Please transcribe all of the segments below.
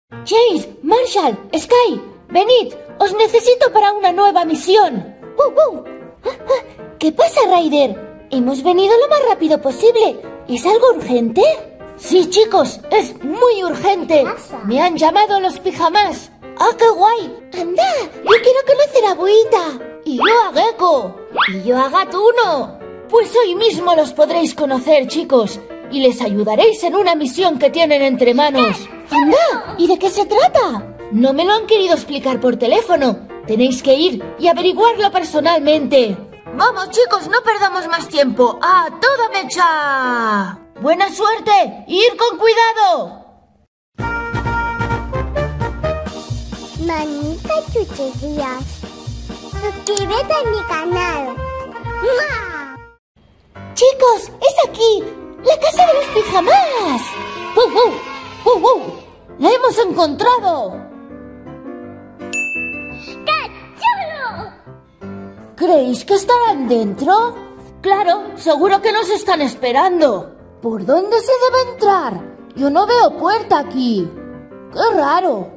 Chase, Marshall, Sky, venid, os necesito para una nueva misión. ¿Qué pasa, Ryder? Hemos venido lo más rápido posible. ¿Es algo urgente? Sí, chicos, es muy urgente. Me han llamado los pijamas. ¡Ah, qué guay! ¡Anda! Yo quiero conocer a Buita. Y yo a Gecko. Y yo a Gatuno. Pues hoy mismo los podréis conocer, chicos. Y les ayudaréis en una misión que tienen entre manos. ¡Anda! ¿Y de qué se trata? No me lo han querido explicar por teléfono. Tenéis que ir y averiguarlo personalmente. ¡Vamos, chicos! No perdamos más tiempo. ¡A toda mecha! ¡Buena suerte! ¡Ir con cuidado! Manita chucherías. Suscríbete a mi canal. ¡Mua! ¡Chicos! ¡Es aquí! ¡La casa de los pijamas! ¡Wow! ¡La hemos encontrado! ¡Qué chulo! ¿Creéis que estarán dentro? Claro, seguro que nos están esperando. ¿Por dónde se debe entrar? Yo no veo puerta aquí. ¡Qué raro!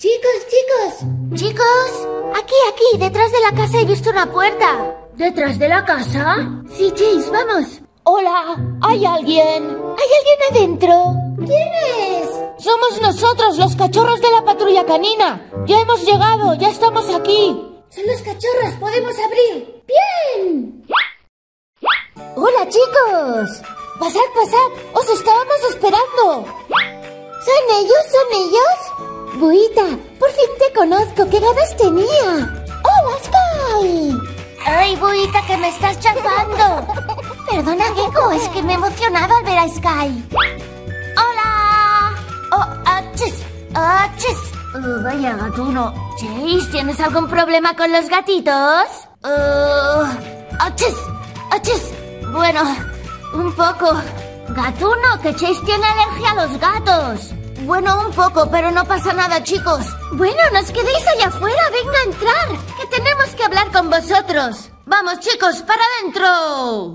Chicos, aquí, detrás de la casa he visto una puerta. ¿Detrás de la casa? Sí, Chase, vamos. Hola, ¿hay alguien? ¿Hay alguien adentro? ¿Quién es? Somos nosotros, los cachorros de la patrulla canina. Ya hemos llegado, ya estamos aquí. Son los cachorros, podemos abrir. ¡Bien! Hola, chicos. Pasad, os estábamos esperando. ¿Son ellos? Buita, por fin te conozco, ¿qué ganas tenía? ¡Hola, Sky! Ay, Buita, que me estás chafando. Perdona, Gecko, es que me he emocionado al ver a Sky. ¡Hola! ¡Oh, achis! Vaya, Gatuno. Chase, ¿tienes algún problema con los gatitos? ¡Achis! Bueno, un poco. Gatuno, que Chase tiene alergia a los gatos. Bueno, un poco, pero no pasa nada, chicos. Bueno, nos quedéis allá afuera, venga a entrar, que tenemos que hablar con vosotros. Vamos, chicos, para adentro.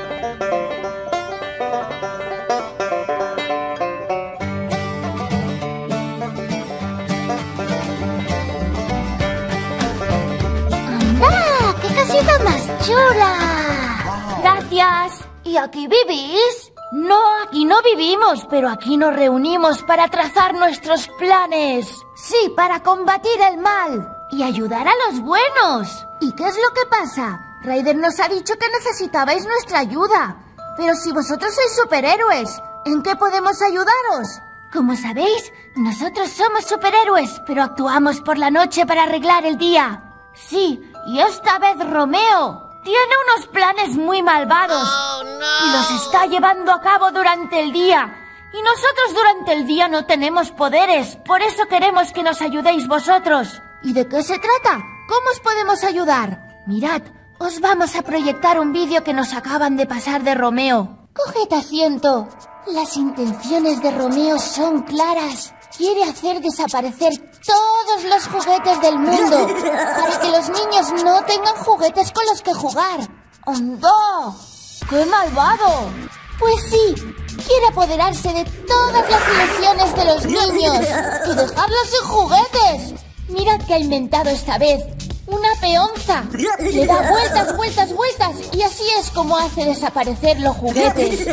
¡Anda! ¡Qué casita más chula! Gracias. ¿Y aquí vivís? No, aquí no vivimos, pero aquí nos reunimos para trazar nuestros planes. Sí, para combatir el mal y ayudar a los buenos. ¿Y qué es lo que pasa? Ryder nos ha dicho que necesitabais nuestra ayuda. Pero si vosotros sois superhéroes, ¿en qué podemos ayudaros? Como sabéis, nosotros somos superhéroes, pero actuamos por la noche para arreglar el día. Sí, y esta vez Romeo tiene unos planes muy malvados y los está llevando a cabo durante el día. Y nosotros durante el día no tenemos poderes, por eso queremos que nos ayudéis vosotros. ¿Y de qué se trata? ¿Cómo os podemos ayudar? Mirad, os vamos a proyectar un vídeo que nos acaban de pasar de Romeo. Coged asiento. Las intenciones de Romeo son claras. Quiere hacer desaparecer todos los juguetes del mundo para que los niños no tengan juguetes con los que jugar. ¡Anda! ¡Qué malvado! Pues sí, quiere apoderarse de todas las ilusiones de los niños y dejarlos sin juguetes. Mirad qué ha inventado esta vez. Una peonza. Le da vueltas y así es como hace desaparecer los juguetes.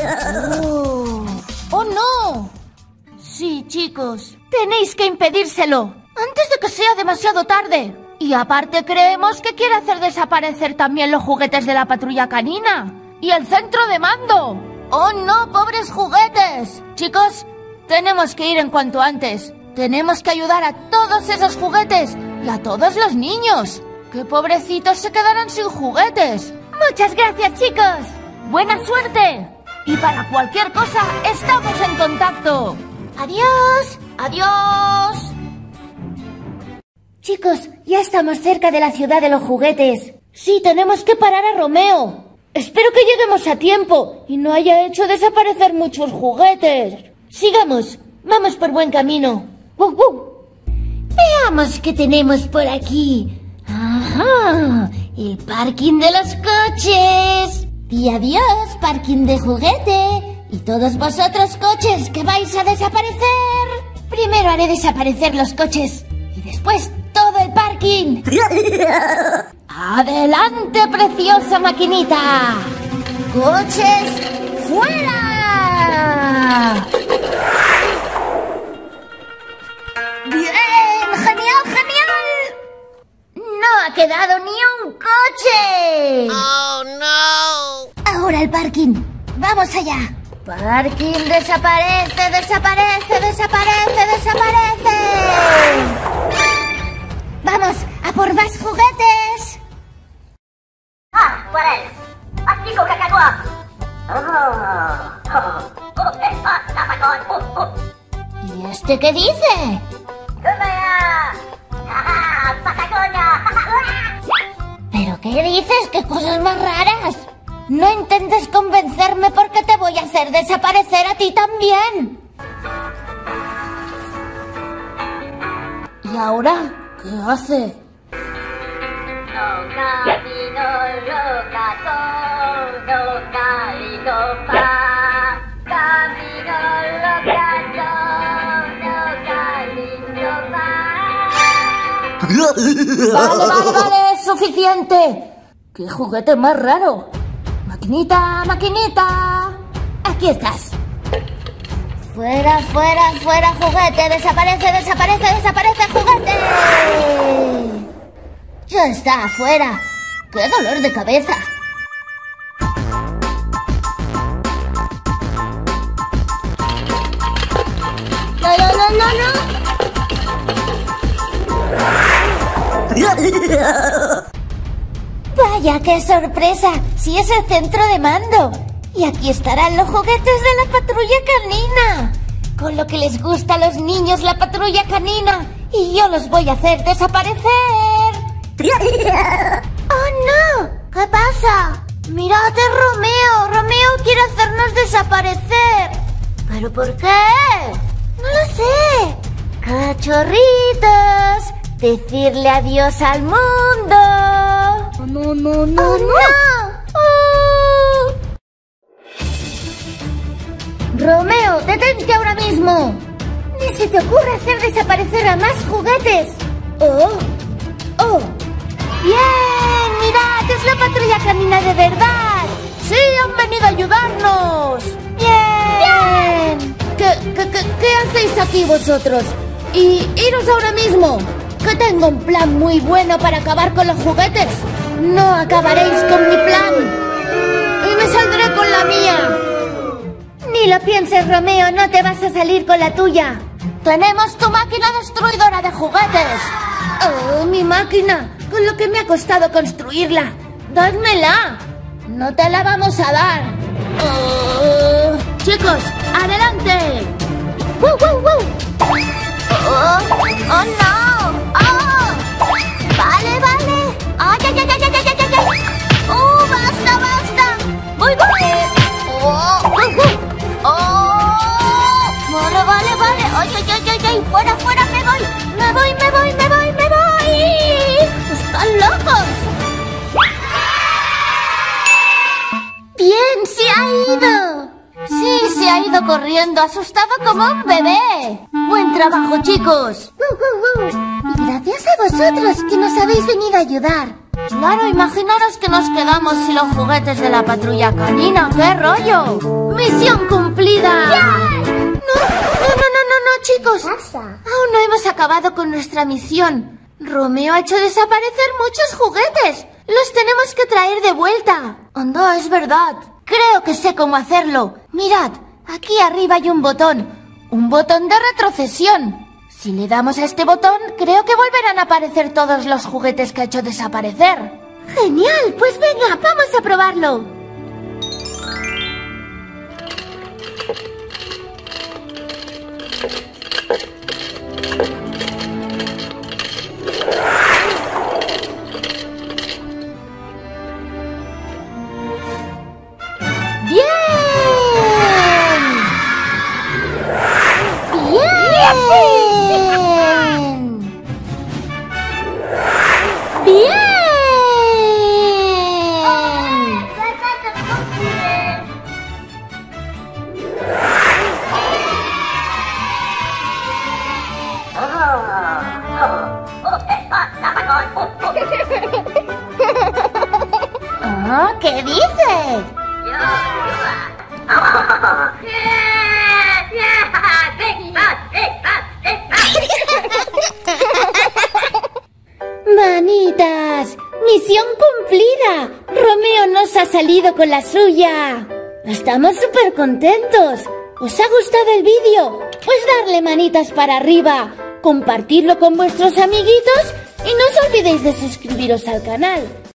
¡Oh, no! Sí, chicos, tenéis que impedírselo antes de que sea demasiado tarde. Y aparte creemos que quiere hacer desaparecer también los juguetes de la patrulla canina y el centro de mando. ¡Oh, no, pobres juguetes! Chicos, tenemos que ir en cuanto antes. Tenemos que ayudar a todos esos juguetes y a todos los niños. ¡Qué pobrecitos se quedarán sin juguetes! ¡Muchas gracias, chicos! ¡Buena suerte! Y para cualquier cosa, estamos en contacto. ¡Adiós! ¡Adiós! Chicos, ya estamos cerca de la ciudad de los juguetes. Sí, tenemos que parar a Romeo. Espero que lleguemos a tiempo y no haya hecho desaparecer muchos juguetes. Sigamos, vamos por buen camino. Veamos qué tenemos por aquí. ¡Ajá! El parking de los coches. Y adiós, parking de juguete. Y todos vosotros coches que vais a desaparecer. Primero haré desaparecer los coches y después todo el parking. ¡Adelante, preciosa maquinita! ¡Coches fuera! ¡Bien! ¡Genial, genial! ¡No ha quedado ni un coche! Oh, no. Ahora el parking. ¡Vamos allá! Parking desaparece, desaparece, desaparece, desaparece. ¡Vamos a por más juguetes! ¿Y este qué dice? ¿Pero qué dices? ¿Qué cosas más raras? No intentes convencerme porque te voy a hacer desaparecer a ti también. ¿Y ahora qué hace? Vale, es suficiente. ¡Qué juguete más raro! Maquinita, maquinita. Aquí estás. Fuera, fuera, fuera, juguete. Desaparece, desaparece, desaparece, juguete. Ya está, fuera. ¡Qué dolor de cabeza! ¡No, no, no, no, no! ¡Vaya, qué sorpresa! ¡Sí es el centro de mando! Y aquí estarán los juguetes de la patrulla canina. Con lo que les gusta a los niños la patrulla canina. Y yo los voy a hacer desaparecer. ¡Oh, no! ¿Qué pasa? ¡Mirad, es Romeo! ¡Romeo quiere hacernos desaparecer! ¿Pero por qué? ¡No lo sé! ¡Cachorritos! ¡Decirle adiós al mundo! ¡No, no, no, ¡oh, no! ¡Oh! ¡Romeo, detente ahora mismo! ¡Ni se te ocurre hacer desaparecer a más juguetes! ¡Oh! ¡Oh! ¡Bien! ¡Mirad! ¡Es la patrulla canina de verdad! ¡Sí! ¡Han venido a ayudarnos! ¡Bien! ¿Qué hacéis aquí vosotros? Y iros ahora mismo, que tengo un plan muy bueno para acabar con los juguetes. No acabaréis con mi plan. Y me saldré con la mía. Ni lo pienses, Romeo, no te vas a salir con la tuya. Tenemos tu máquina destruidora de juguetes. ¡Oh, mi máquina! Con lo que me ha costado construirla. ¡Dádmela! No te la vamos a dar. ¡Oh! Chicos, ¡adelante! ¡Wow, wow, wow! ¡Oh, oh no! ¡Oh! ¡Vale, vale! ¡Ay, ay, ay, ay, ay, ay, ay, ay! ¡Oh, basta, basta! ¡Voy, voy! ¡Oh! ¡Oh! Vale, vale, vale. ¡Ay, ay, ay, ay, ay! ¡Fuera, fuera! ¡Me voy! ¡Me voy, me voy, me voy, me voy! ¡Están locos! ¡Bien! ¡Se ha ido! Sí, se ha ido corriendo, asustado como un bebé. ¡Buen trabajo, chicos! Y gracias a vosotros que nos habéis venido a ayudar. Claro, imaginaros que nos quedamos sin los juguetes de la patrulla canina. ¡Qué rollo! ¡Misión cumplida! No, chicos. Aún no hemos acabado con nuestra misión. Romeo ha hecho desaparecer muchos juguetes. Los tenemos que traer de vuelta. Anda, es verdad. Creo que sé cómo hacerlo. Mirad, aquí arriba hay un botón. Un botón de retrocesión. Si le damos a este botón, creo que volverán a aparecer todos los juguetes que ha hecho desaparecer. ¡Genial! Pues venga, vamos a probarlo. Oh, ¿qué dices? ¡Manitas! ¡Misión cumplida! ¡Romeo nos ha salido con la suya! ¡Estamos súper contentos! ¿Os ha gustado el vídeo? Pues darle manitas para arriba, compartirlo con vuestros amiguitos y no os olvidéis de suscribiros al canal.